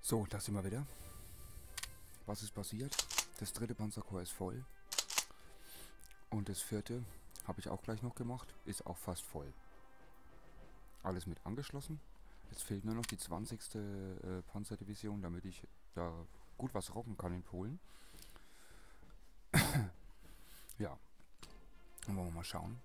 So, da sind wir wieder. Was ist passiert? Das dritte Panzerkorps ist voll. Und das vierte habe ich auch gleich noch gemacht. Ist auch fast voll. Alles mit angeschlossen. Jetzt fehlt nur noch die 20. Panzerdivision, damit ich da gut was rocken kann in Polen. Ja. Dann wollen wir mal schauen.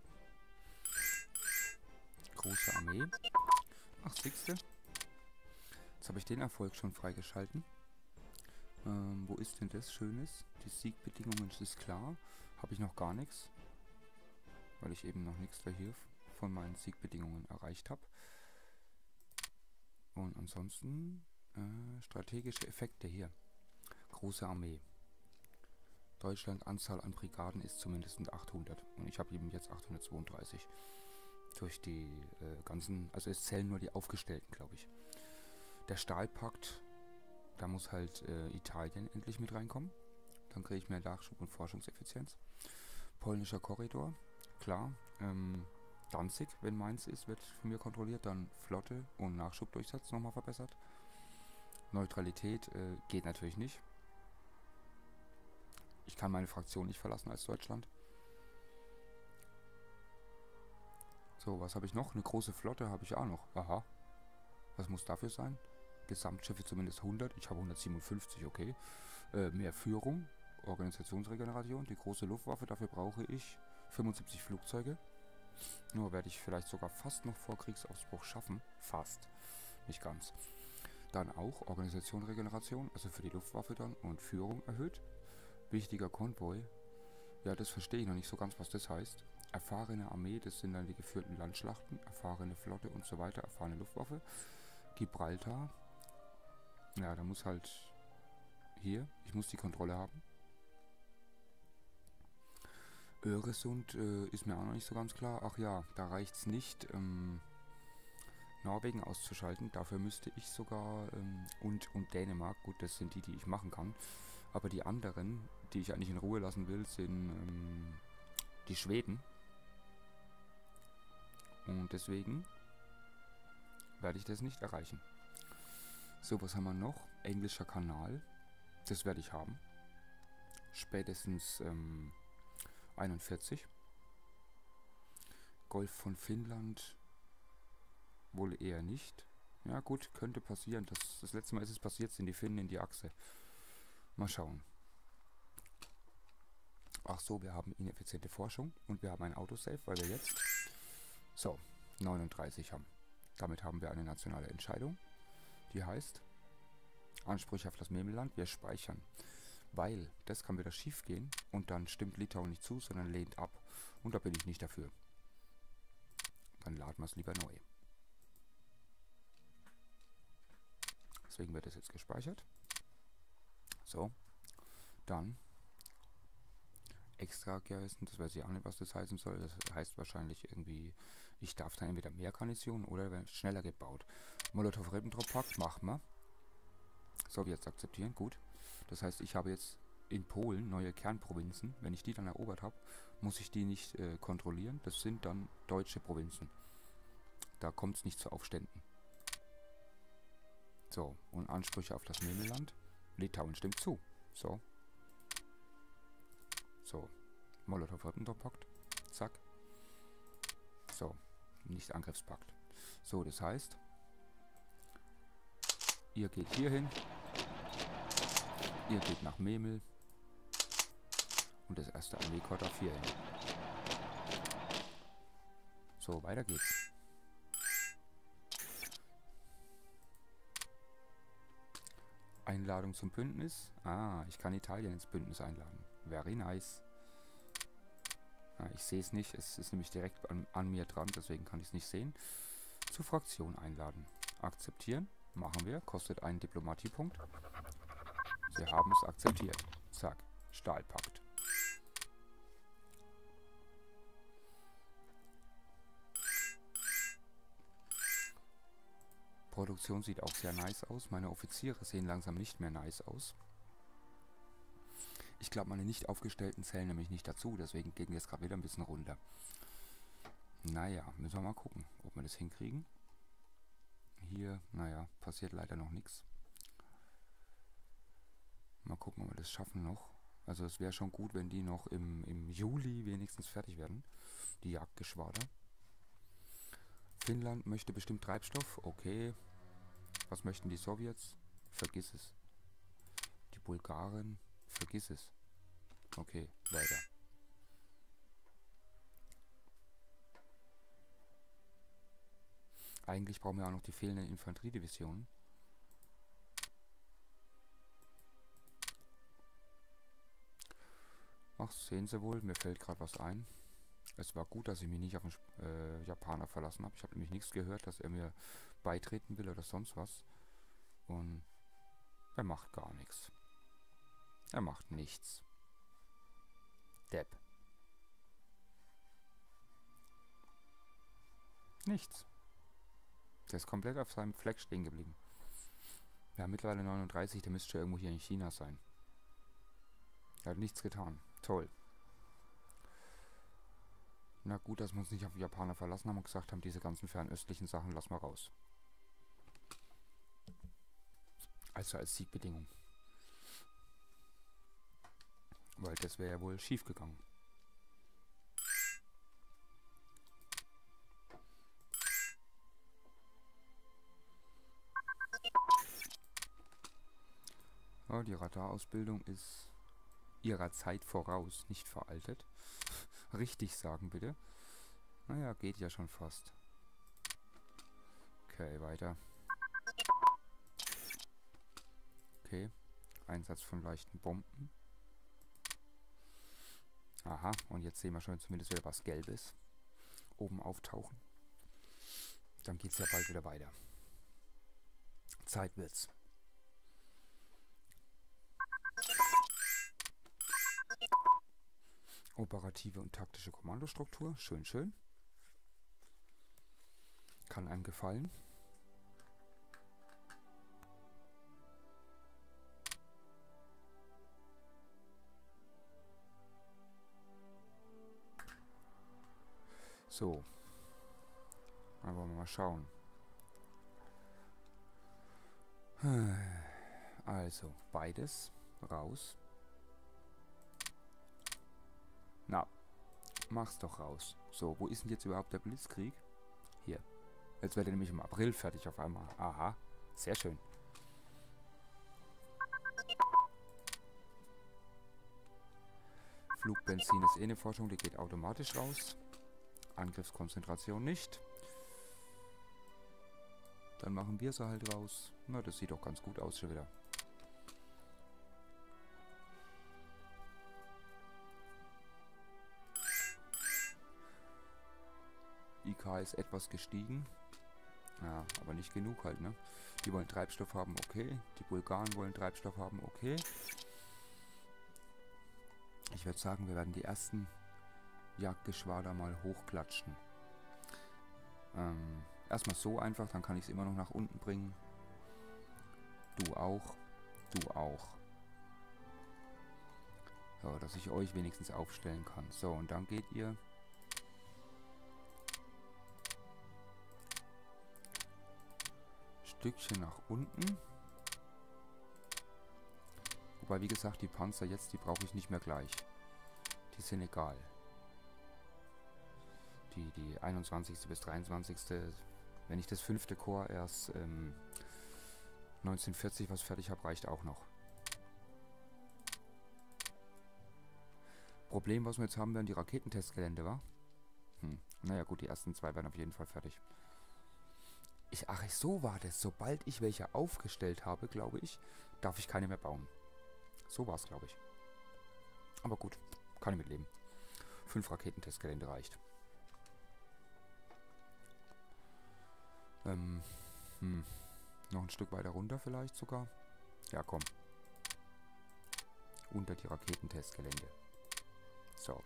Große Armee. Ach, 6. Jetzt habe ich den Erfolg schon freigeschalten. Wo ist denn das Schönes? Die Siegbedingungen, das ist klar. Habe ich noch gar nichts. Weil ich eben noch nichts da hier von meinen Siegbedingungen erreicht habe. Und ansonsten strategische Effekte hier. Große Armee. Deutschland Anzahl an Brigaden ist zumindest 800. Und ich habe eben jetzt 832. Durch die ganzen, also es zählen nur die aufgestellten, glaube ich. Der Stahlpakt, da muss halt Italien endlich mit reinkommen. Dann kriege ich mehr Nachschub und Forschungseffizienz. Polnischer Korridor, klar. Danzig, wenn meins ist, wird von mir kontrolliert. Dann Flotte und Nachschubdurchsatz nochmal verbessert. Neutralität geht natürlich nicht. Ich kann meine Fraktion nicht verlassen als Deutschland. So, was habe ich noch? Eine große Flotte habe ich auch noch. Aha. Was muss dafür sein? Gesamtschiffe zumindest 100. Ich habe 157, okay. Mehr Führung. Organisationsregeneration. Die große Luftwaffe. Dafür brauche ich 75 Flugzeuge. Nur werde ich vielleicht sogar fast noch vor Kriegsausbruch schaffen. Fast. Nicht ganz. Dann auch Organisationsregeneration. Also für die Luftwaffe dann. Und Führung erhöht. Wichtiger Konvoi. Ja, das verstehe ich noch nicht so ganz, was das heißt. Erfahrene Armee, das sind dann die geführten Landschlachten. Erfahrene Flotte und so weiter. Erfahrene Luftwaffe. Gibraltar. Ja, da muss halt hier, ich muss die Kontrolle haben. Öresund ist mir auch noch nicht so ganz klar. Ach ja, da reicht es nicht, Norwegen auszuschalten. Dafür müsste ich sogar, und Dänemark, gut, das sind die ich machen kann. Aber die anderen, die ich eigentlich in Ruhe lassen will, sind die Schweden. Und deswegen werde ich das nicht erreichen. So, was haben wir noch? Englischer Kanal. Das werde ich haben. Spätestens 41. Golf von Finnland. Wohl eher nicht. Ja gut, könnte passieren. Das letzte Mal ist es passiert, sind die Finnen in die Achse. Mal schauen. Ach so, wir haben ineffiziente Forschung. Und wir haben ein Autosave, weil wir jetzt... So, 39 haben. Damit haben wir eine nationale Entscheidung. Die heißt, Ansprüche auf das Memelland, wir speichern. Weil, das kann wieder schief gehen und dann stimmt Litauen nicht zu, sondern lehnt ab. Und da bin ich nicht dafür. Dann laden wir es lieber neu. Deswegen wird das jetzt gespeichert. So, dann extra Garrison, das weiß ich auch nicht, was das heißen soll. Das heißt wahrscheinlich irgendwie, ich darf dann entweder mehr Garnisonen oder werden schneller gebaut. Molotow-Ribbentrop-Pakt machen wir. Sowjets akzeptieren, gut. Das heißt, ich habe jetzt in Polen neue Kernprovinzen. Wenn ich die dann erobert habe, muss ich die nicht kontrollieren. Das sind dann deutsche Provinzen. Da kommt es nicht zu Aufständen. So, und Ansprüche auf das Memelland. Litauen stimmt zu. So. So. Molotow-Ribbentrop-Pakt. Zack. So. Nicht-Angriffspakt. So, das heißt, ihr geht hier hin. Ihr geht nach Memel. Und das erste Armeekorps darf hier hin. So, weiter geht's. Einladung zum Bündnis. Ah, ich kann Italien ins Bündnis einladen. Very nice. Ah, ich sehe es nicht. Es ist nämlich direkt an mir dran, deswegen kann ich es nicht sehen. Zur Fraktion einladen. Akzeptieren. Machen wir. Kostet einen Diplomatiepunkt. Sie haben es akzeptiert. Zack. Stahlpakt. Produktion sieht auch sehr nice aus. Meine Offiziere sehen langsam nicht mehr nice aus. Ich glaube, meine nicht aufgestellten zählen nämlich nicht dazu. Deswegen gehen wir jetzt gerade wieder ein bisschen runter. Naja, müssen wir mal gucken, ob wir das hinkriegen. Hier, naja, passiert leider noch nichts. Mal gucken, ob wir das schaffen noch. Also es wäre schon gut, wenn die noch im Juli wenigstens fertig werden. Die Jagdgeschwader. Finnland möchte bestimmt Treibstoff. Okay. Was möchten die Sowjets? Vergiss es. Die Bulgaren? Vergiss es. Okay, weiter. Eigentlich brauchen wir auch noch die fehlenden Infanteriedivisionen. Ach, sehen Sie wohl, mir fällt gerade was ein. Es war gut, dass ich mich nicht auf den Japaner verlassen habe. Ich habe nämlich nichts gehört, dass er mir beitreten will oder sonst was. Und er macht gar nichts. Er macht nichts. Depp. Nichts. Der ist komplett auf seinem Fleck stehen geblieben. Wir haben mittlerweile 39, der müsste schon irgendwo hier in China sein. Er hat nichts getan. Toll. Na gut, dass wir uns nicht auf die Japaner verlassen haben und gesagt haben, diese ganzen fernöstlichen Sachen lassen wir raus. Also als Siegbedingung. Weil das wäre ja wohl schief gegangen. Ja, die Radarausbildung ist ihrer Zeit voraus, nicht veraltet. Richtig sagen bitte. Naja, geht ja schon fast. Okay, weiter. Okay, Einsatz von leichten Bomben. Aha, und jetzt sehen wir schon zumindest wieder was Gelbes oben auftauchen. Dann geht es ja bald wieder weiter. Zeit wird's. Operative und taktische Kommandostruktur. Schön, schön. Kann einem gefallen. So. Dann wollen wir mal schauen. Also, beides raus. Na, mach's doch raus. So, wo ist denn jetzt überhaupt der Blitzkrieg? Hier. Jetzt wird er nämlich im April fertig auf einmal. Aha, sehr schön. Flugbenzin ist eh eine Forschung, die geht automatisch raus. Angriffskonzentration nicht. Dann machen wir sie halt raus. Na, das sieht doch ganz gut aus schon wieder. IK ist etwas gestiegen. Ja, aber nicht genug halt, ne? Die wollen Treibstoff haben, okay. Die Bulgaren wollen Treibstoff haben, okay. Ich würde sagen, wir werden die ersten Jagdgeschwader mal hochklatschen. Erstmal so einfach, dann kann ich es immer noch nach unten bringen. Du auch. Du auch. So, dass ich euch wenigstens aufstellen kann. So, und dann geht ihr... Stückchen nach unten. Wobei, wie gesagt, die Panzer jetzt, die brauche ich nicht mehr gleich. Die sind egal. Die 21. bis 23. Wenn ich das 5. Korps erst 1940 was fertig habe, reicht auch noch. Problem, was wir jetzt haben, werden die Raketentestgelände, wa? Naja gut, die ersten 2 werden auf jeden Fall fertig. Ach, so war das. Sobald ich welche aufgestellt habe, glaube ich, darf ich keine mehr bauen. So war es, glaube ich. Aber gut, kann ich mitleben. 5 Raketentestgelände reicht. Noch ein Stück weiter runter vielleicht sogar. Ja, komm. Unter die Raketentestgelände. So.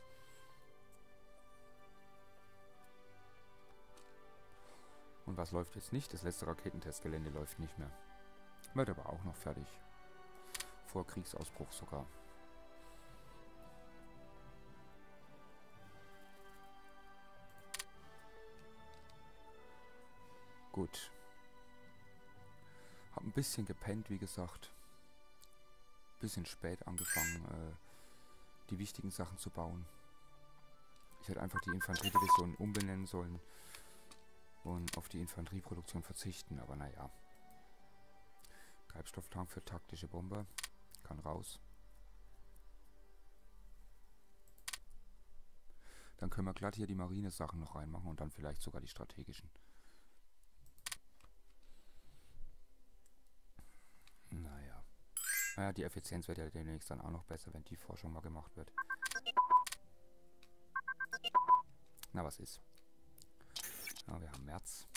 Und was läuft jetzt nicht? Das letzte Raketentestgelände läuft nicht mehr. Wird aber auch noch fertig. Vor Kriegsausbruch sogar. Gut. Hab ein bisschen gepennt, wie gesagt. bisschen spät angefangen, die wichtigen Sachen zu bauen. Ich hätte einfach die Infanteriedivision umbenennen sollen und auf die Infanterieproduktion verzichten, aber naja. Treibstofftank für taktische Bomber kann raus. Dann können wir glatt hier die Marine-Sachen noch reinmachen und dann vielleicht sogar die strategischen. Naja. Naja, die Effizienz wird ja demnächst dann auch noch besser, wenn die Forschung mal gemacht wird. Na, was ist? Ja, wir haben März.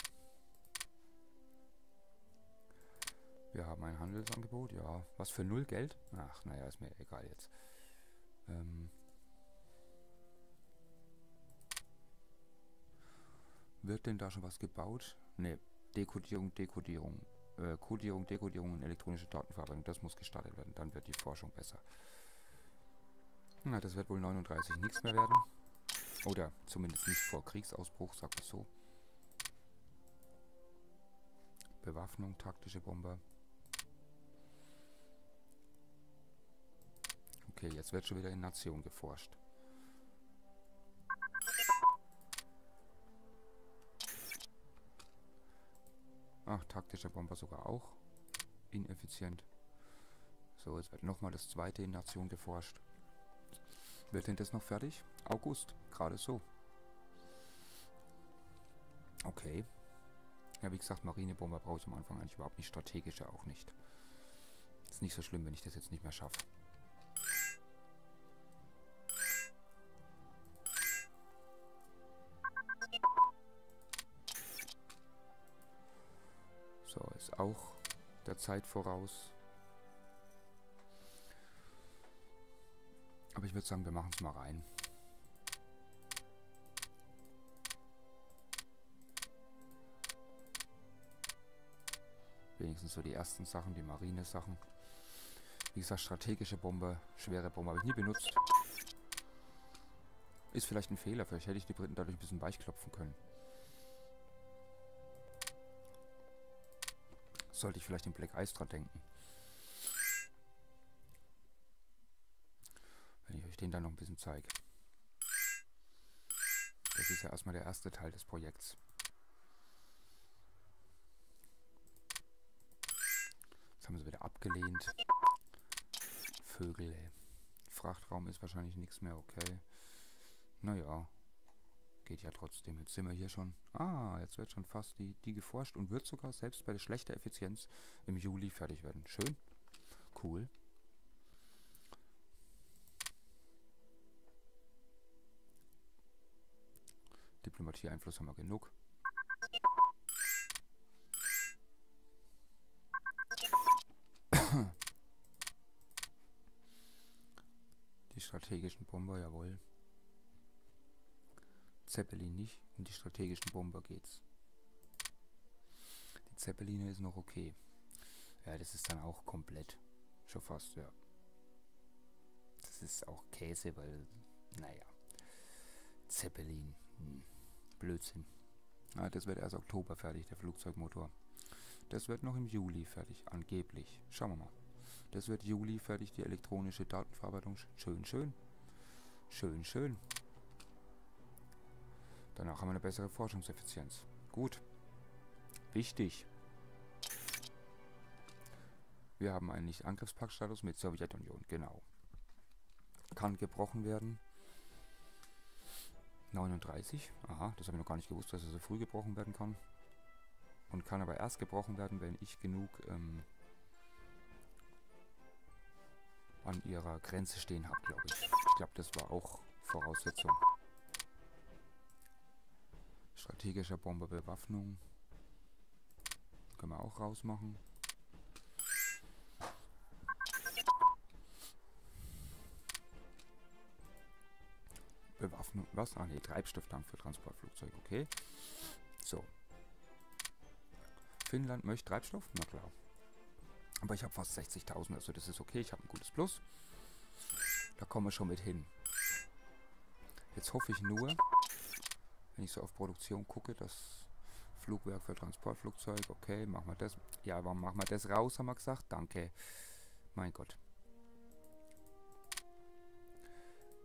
Wir haben ein Handelsangebot, ja. Was für 0 Geld? Ach, naja, ist mir egal jetzt. Wird denn da schon was gebaut? Ne, Dekodierung. Kodierung, Dekodierung und elektronische Datenverarbeitung. Das muss gestartet werden. Dann wird die Forschung besser. Na, das wird wohl 39 nichts mehr werden. Oder zumindest nicht vor Kriegsausbruch, sagt es so. Bewaffnung, taktische Bomber. Okay, jetzt wird schon wieder in Nation geforscht. Ach, taktischer Bomber sogar auch. Ineffizient. So, jetzt wird nochmal das zweite in Nation geforscht. Wird denn das noch fertig? August, gerade so. Okay. Ja, wie gesagt, Marinebomber brauche ich am Anfang eigentlich überhaupt nicht. Strategische auch nicht. Ist nicht so schlimm, wenn ich das jetzt nicht mehr schaffe. So, ist auch der Zeit voraus. Aber ich würde sagen, wir machen es mal rein. Wenigstens so die ersten Sachen, die Marine-Sachen. Wie gesagt, strategische Bombe, schwere Bombe habe ich nie benutzt. Ist vielleicht ein Fehler, vielleicht hätte ich die Briten dadurch ein bisschen weichklopfen können. Sollte ich vielleicht den Black Ice dran denken. Wenn ich euch den dann noch ein bisschen zeige. Das ist ja erstmal der erste Teil des Projekts. Jetzt haben sie wieder abgelehnt. Vögel, ey. Frachtraum ist wahrscheinlich nichts mehr, okay. Naja. Geht ja trotzdem. Jetzt sind wir hier schon. Ah, jetzt wird schon fast die geforscht und wird sogar selbst bei der schlechter Effizienz im Juli fertig werden. Schön. Cool. Diplomatie-Einfluss haben wir genug. Die strategischen Bomber, jawohl. Zeppelin nicht. Um die strategischen Bomber geht's. Die Zeppeline ist noch okay. Ja, das ist dann auch komplett. Schon fast, ja. Das ist auch Käse, weil, naja. Zeppelin. Blödsinn. Ah, das wird erst Oktober fertig, der Flugzeugmotor. Das wird noch im Juli fertig, angeblich. Schauen wir mal. Das wird Juli fertig, die elektronische Datenverarbeitung. Schön, schön. Schön, schön. Danach haben wir eine bessere Forschungseffizienz. Gut. Wichtig. Wir haben einen Nicht-Angriffspakt-Status mit Sowjetunion. Genau. Kann gebrochen werden. 39. Aha, das habe ich noch gar nicht gewusst, dass er so früh gebrochen werden kann. Und kann aber erst gebrochen werden, wenn ich genug an ihrer Grenze stehen habe, glaube ich. Ich glaube, das war auch Voraussetzung. Strategischer Bomber Bewaffnung. Können wir auch rausmachen. Bewaffnung, was? Ah ne, Treibstofftank für Transportflugzeug, okay. So. Finnland möchte Treibstoff? Na klar. Aber ich habe fast 60.000, also das ist okay, ich habe ein gutes Plus. Da kommen wir schon mit hin. Jetzt hoffe ich nur, wenn ich so auf Produktion gucke, das Flugwerk für Transportflugzeug, okay, machen wir das. Ja, warum machen wir das raus, haben wir gesagt? Danke. Mein Gott.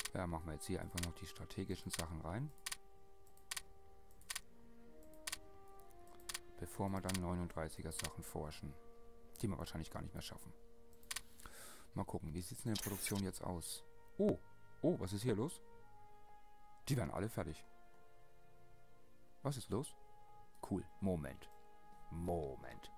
Ja, machen wir jetzt hier einfach noch die strategischen Sachen rein. Bevor wir dann 39er Sachen forschen. Die wir wahrscheinlich gar nicht mehr schaffen. Mal gucken, wie sieht es in der Produktion jetzt aus? Oh, oh, was ist hier los? Die werden alle fertig. Was ist los? Cool, Moment. Moment.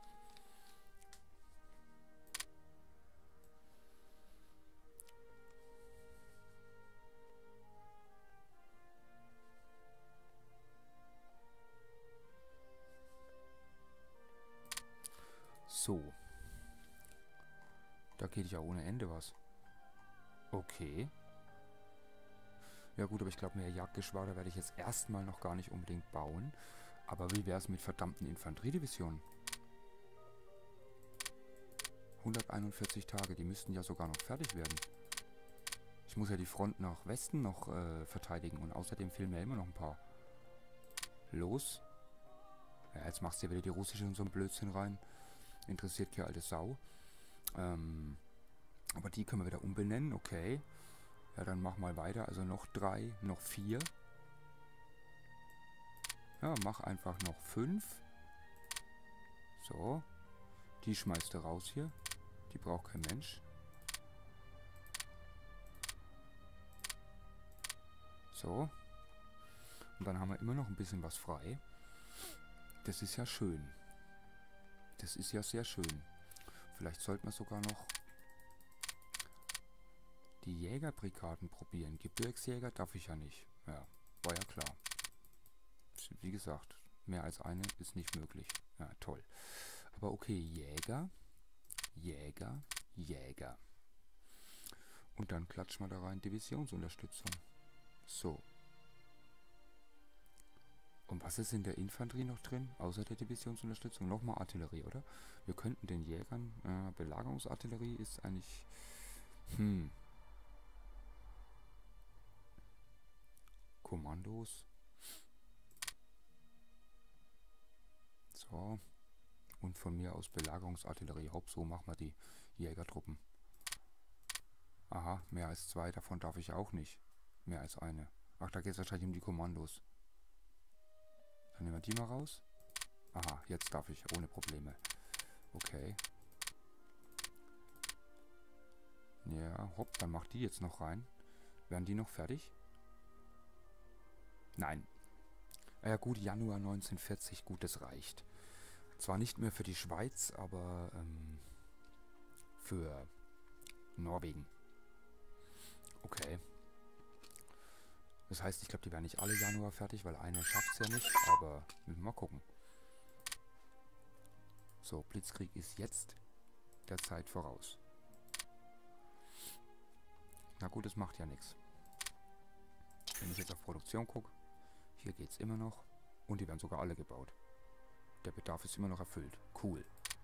So. Da geht ja ohne Ende was. Okay. Ja gut, aber ich glaube, mehr Jagdgeschwader werde ich jetzt erstmal noch gar nicht unbedingt bauen. Aber wie wäre es mit verdammten Infanteriedivisionen? 141 Tage, die müssten ja sogar noch fertig werden. Ich muss ja die Front nach Westen noch verteidigen und außerdem fehlen mir immer noch ein paar. Los. Ja, jetzt machst du ja wieder die russische und so ein Blödsinn rein. Interessiert hier alte Sau. Aber die können wir wieder umbenennen, okay. Ja, dann mach mal weiter. Also noch 3, noch 4. Ja, mach einfach noch 5. So. Die schmeißt du raus hier. Die braucht kein Mensch. So. Und dann haben wir immer noch ein bisschen was frei. Das ist ja schön. Das ist ja sehr schön. Vielleicht sollten wir sogar noch die Jägerbrigaden probieren. Gebirgsjäger darf ich ja nicht. Ja, war ja klar. Wie gesagt, mehr als eine ist nicht möglich. Ja, toll. Aber okay, Jäger, Jäger, Jäger. Und dann klatschen wir da rein Divisionsunterstützung. So. Und was ist in der Infanterie noch drin? Außer der Divisionsunterstützung nochmal Artillerie, oder? Wir könnten den Jägern... Belagerungsartillerie ist eigentlich... Kommandos. So. Und von mir aus Belagerungsartillerie. Hopp, so machen wir die Jägertruppen. Aha, mehr als 2 davon darf ich auch nicht. Mehr als eine. Ach, da geht es wahrscheinlich um die Kommandos. Dann nehmen wir die mal raus. Aha, jetzt darf ich ohne Probleme. Okay. Ja, hopp, dann mach die jetzt noch rein. Werden die noch fertig? Nein. Ja gut, Januar 1940, gut, das reicht. Zwar nicht mehr für die Schweiz, aber für Norwegen. Okay. Das heißt, ich glaube, die werden nicht alle Januar fertig, weil eine schafft es ja nicht, aber mal gucken. So, Blitzkrieg ist jetzt der Zeit voraus. Na gut, es macht ja nichts. Wenn ich jetzt auf Produktion gucke, hier geht es immer noch und die werden sogar alle gebaut. Der Bedarf ist immer noch erfüllt. Cool.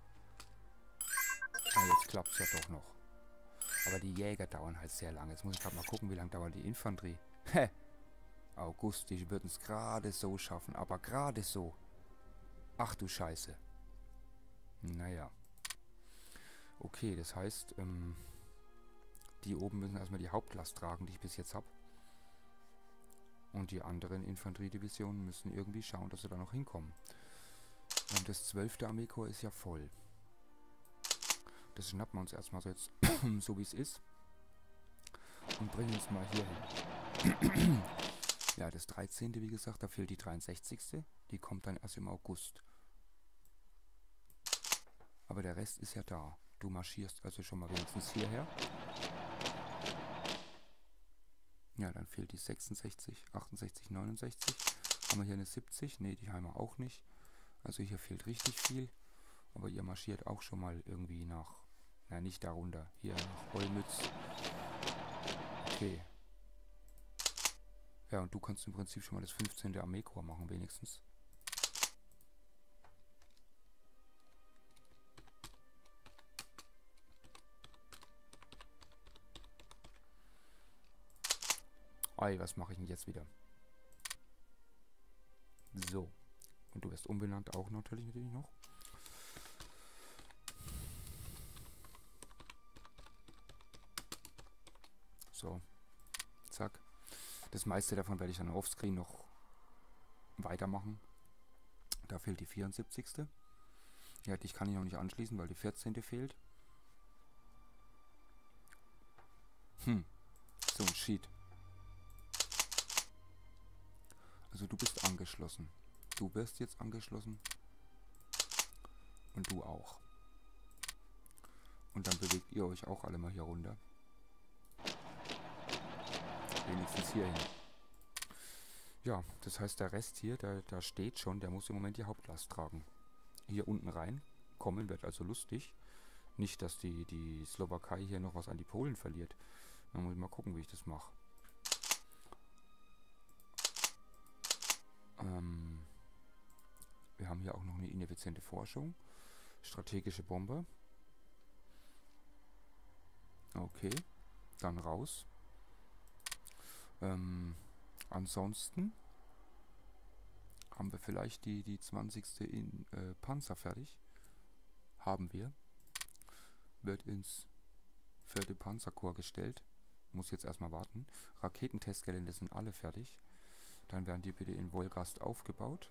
Ah, jetzt klappt es ja doch noch. Aber die Jäger dauern halt sehr lange. Jetzt muss ich gerade mal gucken, wie lange dauert die Infanterie. Hä? August, die würden es gerade so schaffen. Aber gerade so. Ach du Scheiße. Naja. Okay, das heißt, die oben müssen erstmal die Hauptlast tragen, die ich bis jetzt habe. Und die anderen Infanteriedivisionen müssen irgendwie schauen, dass sie da noch hinkommen. Und das 12. Armeekorps ist ja voll. Das schnappen wir uns erstmal so jetzt, so wie es ist. Und bringen uns mal hier hin. Ja, das 13. wie gesagt, da fehlt die 63. Die kommt dann erst im August. Aber der Rest ist ja da. Du marschierst also schon mal wenigstens hierher. Ja, dann fehlt die 66, 68, 69. Haben wir hier eine 70? Ne, die haben wir auch nicht. Also hier fehlt richtig viel. Aber ihr marschiert auch schon mal irgendwie nach... Na, nicht darunter. Hier nach Olmütz. Okay. Ja, und du kannst im Prinzip schon mal das 15. Armeekorps machen, wenigstens. Ei, was mache ich denn jetzt wieder? So. Und du wirst umbenannt auch natürlich noch. So. Zack. Das meiste davon werde ich dann offscreen noch weitermachen. Da fehlt die 74. Ja, die kann ich noch nicht anschließen, weil die 14. fehlt. So ein Sheet. Also du bist angeschlossen. Du wirst jetzt angeschlossen. Und du auch. Und dann bewegt ihr euch auch alle mal hier runter. Wenigstens hier hin. Ja, das heißt, der Rest hier, da steht schon, der muss im Moment die Hauptlast tragen. Hier unten rein kommen wird also lustig. Nicht, dass die Slowakei hier noch was an die Polen verliert. Dann muss ich mal gucken, wie ich das mache. Wir haben hier auch noch eine ineffiziente Forschung. Strategische Bombe. Okay, dann raus. Ansonsten haben wir vielleicht die 20. in Panzer fertig. Haben wir. Wird ins 4. Panzerkorps gestellt. Muss jetzt erstmal warten. Raketentestgelände sind alle fertig. Dann werden die bitte in Wolgast aufgebaut.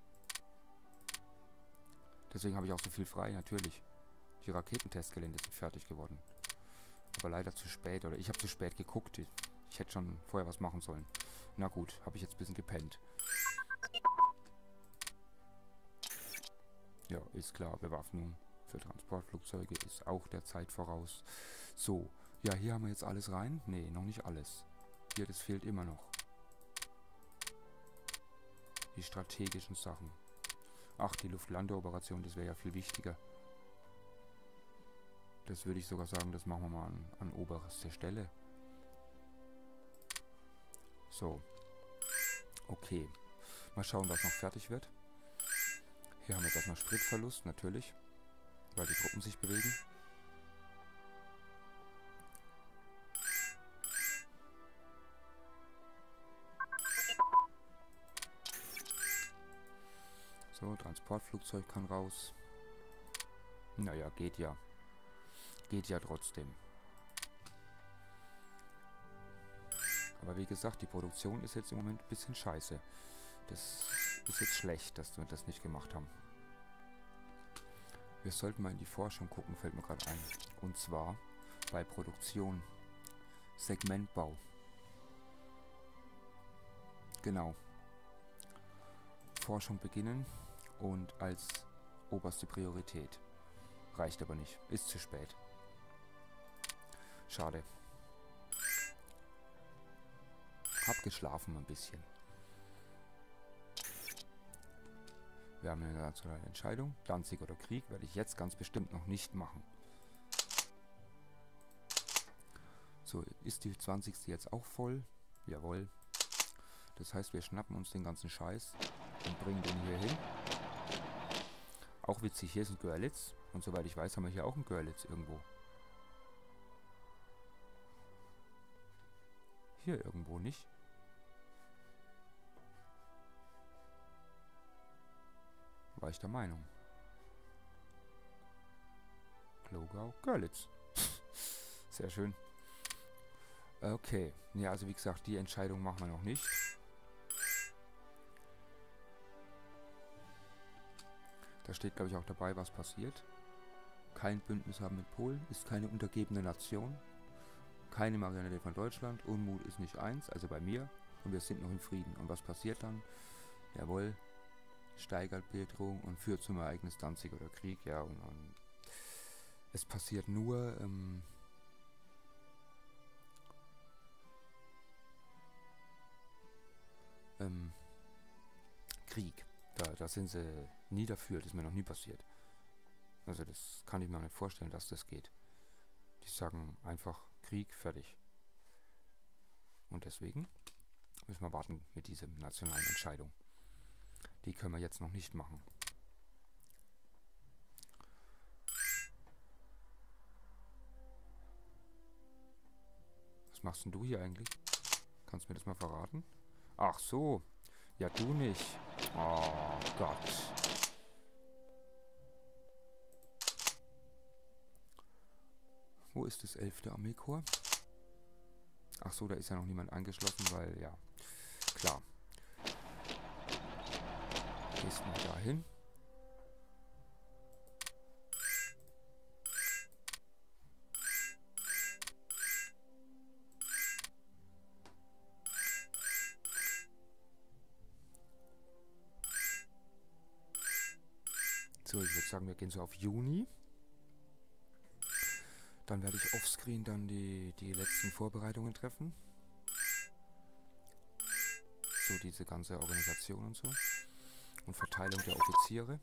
Deswegen habe ich auch so viel frei, natürlich. Die Raketentestgelände sind fertig geworden. Aber leider zu spät, oder ich habe zu spät geguckt. Ich hätte schon vorher was machen sollen. Na gut, habe ich jetzt ein bisschen gepennt. Ja, ist klar, Bewaffnung für Transportflugzeuge ist auch der Zeit voraus. So, ja, hier haben wir jetzt alles rein. Nee, noch nicht alles. Hier, das fehlt immer noch. Die strategischen Sachen. Ach, die Luftlandeoperation, das wäre ja viel wichtiger. Das würde ich sogar sagen, das machen wir mal an oberster Stelle. So. Okay. Mal schauen, was noch fertig wird. Hier haben wir jetzt erstmal Spritverlust, natürlich. Weil die Truppen sich bewegen. So, Transportflugzeug kann raus. Naja, geht ja. Geht ja trotzdem. Aber wie gesagt, die Produktion ist jetzt im Moment ein bisschen scheiße. Das ist jetzt schlecht, dass wir das nicht gemacht haben. Wir sollten mal in die Forschung gucken, fällt mir gerade ein. Und zwar bei Produktion. Segmentbau. Genau. Forschung beginnen und als oberste Priorität. Reicht aber nicht. Ist zu spät. Schade. Hab geschlafen ein bisschen. Wir haben eine nationale Entscheidung. Danzig oder Krieg werde ich jetzt ganz bestimmt noch nicht machen. So, ist die 20. jetzt auch voll? Jawohl. Das heißt, wir schnappen uns den ganzen Scheiß und bringen den hier hin. Auch witzig, hier ist ein Görlitz. Und soweit ich weiß, haben wir hier auch ein Görlitz irgendwo. Hier irgendwo nicht. War ich der Meinung. Glogau, Görlitz. Sehr schön. Okay. Ja, also wie gesagt, die Entscheidung machen wir noch nicht. Da steht, glaube ich, auch dabei, was passiert. Kein Bündnis haben mit Polen, ist keine untergebene Nation. Keine Marionette von Deutschland. Unmut ist nicht eins, also bei mir. Und wir sind noch im Frieden. Und was passiert dann? Jawohl. Steigert Bedrohung und führt zum Ereignis Danzig oder Krieg. Ja, und es passiert nur Krieg. Da sind sie nie dafür, das ist mir noch nie passiert. Also das kann ich mir nicht vorstellen, dass das geht. Die sagen einfach Krieg, fertig. Und deswegen müssen wir warten mit dieser nationalen Entscheidung. Die können wir jetzt noch nicht machen. Was machst denn du hier eigentlich? Kannst du mir das mal verraten? Ach so. Ja, du nicht. Oh Gott. Wo ist das 11. Armeekorps? Ach so, da ist ja noch niemand angeschlossen, weil ja, Klar. Gehst mal dahin. So, ich würde sagen, wir gehen so auf Juni. Dann werde ich offscreen dann die letzten Vorbereitungen treffen. So diese ganze Organisation und so. Und Verteilung der Offiziere.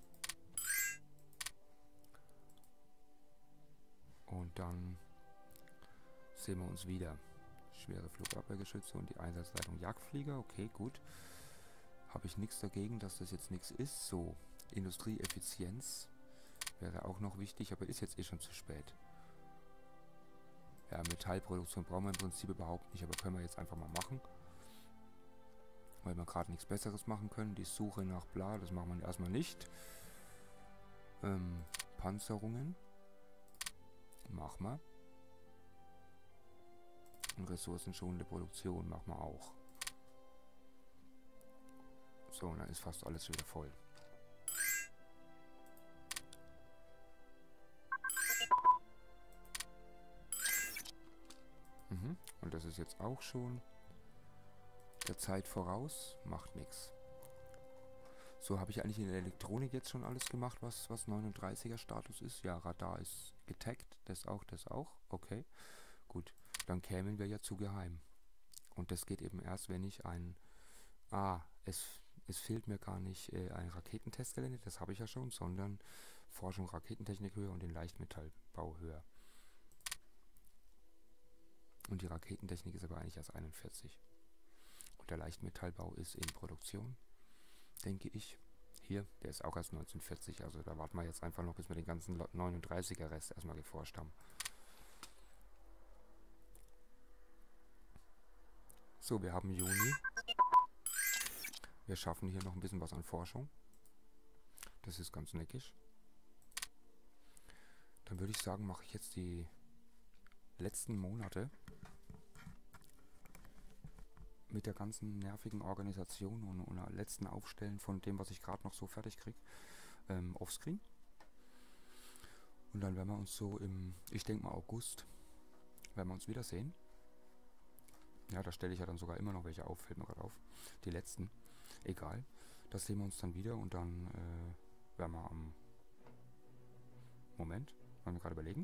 Und dann sehen wir uns wieder. Schwere Flugabwehrgeschütze und die Einsatzleitung Jagdflieger. Okay, gut. Habe ich nichts dagegen, dass das jetzt nichts ist. So, Industrieeffizienz wäre auch noch wichtig, aber ist jetzt eh schon zu spät. Ja, Metallproduktion brauchen wir im Prinzip überhaupt nicht, aber können wir jetzt einfach mal machen. Weil wir gerade nichts Besseres machen können. Die Suche nach bla, das machen wir erstmal nicht. Panzerungen. Machen wir. Und ressourcenschonende Produktion machen wir auch. So, und dann ist fast alles wieder voll. Und das ist jetzt auch schon der Zeit voraus. Macht nichts. So, habe ich eigentlich in der Elektronik jetzt schon alles gemacht, was 39er Status ist? Ja, Radar ist getaggt. Das auch. Okay, gut. Dann kämen wir ja zu geheim. Und das geht eben erst, wenn ich ein... es fehlt mir gar nicht ein Raketentestgelände, das habe ich ja schon, sondern Forschung Raketentechnik höher und den Leichtmetallbau höher. Und die Raketentechnik ist aber eigentlich erst 41. Und der Leichtmetallbau ist in Produktion, denke ich. Hier, der ist auch erst 1940, also da warten wir jetzt einfach noch, bis wir den ganzen 39er Rest erstmal geforscht haben. So, wir haben Juni. Wir schaffen hier noch ein bisschen was an Forschung. Das ist ganz neckisch. Dann würde ich sagen, mache ich jetzt die letzten Monate mit der ganzen nervigen Organisation und letzten Aufstellen von dem, was ich gerade noch so fertig kriege, offscreen. Und dann werden wir uns so ich denke mal August, werden wir uns wiedersehen. Ja, da stelle ich ja dann sogar immer noch welche auf, fällt mir gerade auf. Die letzten. Egal. Das sehen wir uns dann wieder und dann werden wir am Moment, wollen wir gerade überlegen.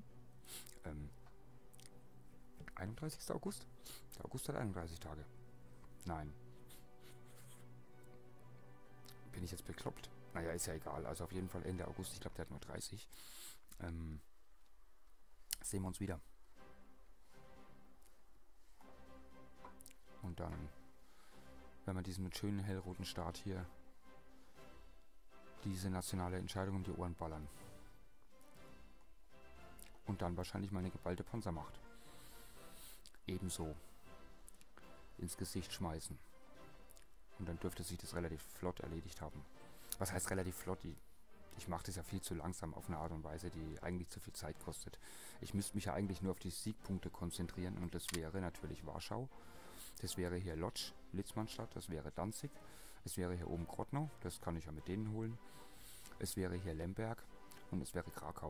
31. August? Der August hat 31 Tage. Nein. Bin ich jetzt bekloppt? Naja, ist ja egal. Also auf jeden Fall Ende August. Ich glaube, der hat nur 30. Sehen wir uns wieder. Und dann werden wir diesen schönen hellroten Start hier diese nationale Entscheidung um die Ohren ballern. Und dann wahrscheinlich meine geballte Panzermacht ebenso ins Gesicht schmeißen. Und dann dürfte sich das relativ flott erledigt haben. Was heißt relativ flott? Ich mache das ja viel zu langsam auf eine Art und Weise, die eigentlich zu viel Zeit kostet. Ich müsste mich ja eigentlich nur auf die Siegpunkte konzentrieren und das wäre natürlich Warschau. Das wäre hier Lodz, Litzmannstadt, das wäre Danzig. Es wäre hier oben Grodno, das kann ich ja mit denen holen. Es wäre hier Lemberg und es wäre Krakau.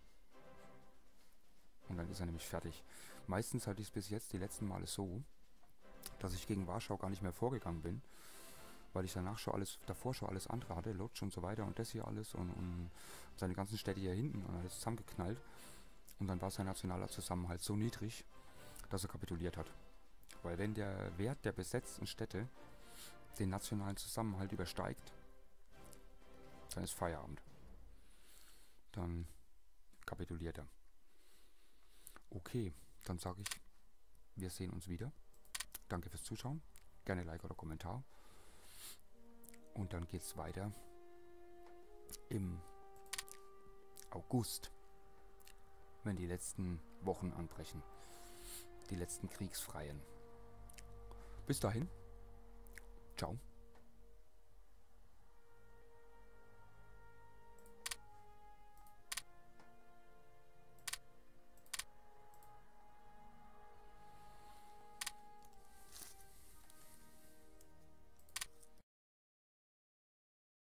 Und dann ist er nämlich fertig. Meistens hatte ich es bis jetzt die letzten Male so, dass ich gegen Warschau gar nicht mehr vorgegangen bin, weil ich danach davor schon alles andere hatte, Lodz und so weiter und das hier alles und seine ganzen Städte hier hinten und alles zusammengeknallt. Und dann war sein nationaler Zusammenhalt so niedrig, dass er kapituliert hat. Weil wenn der Wert der besetzten Städte den nationalen Zusammenhalt übersteigt, dann ist Feierabend. Dann kapituliert er. Okay, dann sage ich, wir sehen uns wieder. Danke fürs Zuschauen. Gerne Like oder Kommentar. Und dann geht es weiter im August, wenn die letzten Wochen anbrechen. Die letzten Kriegsfreien. Bis dahin. Ciao.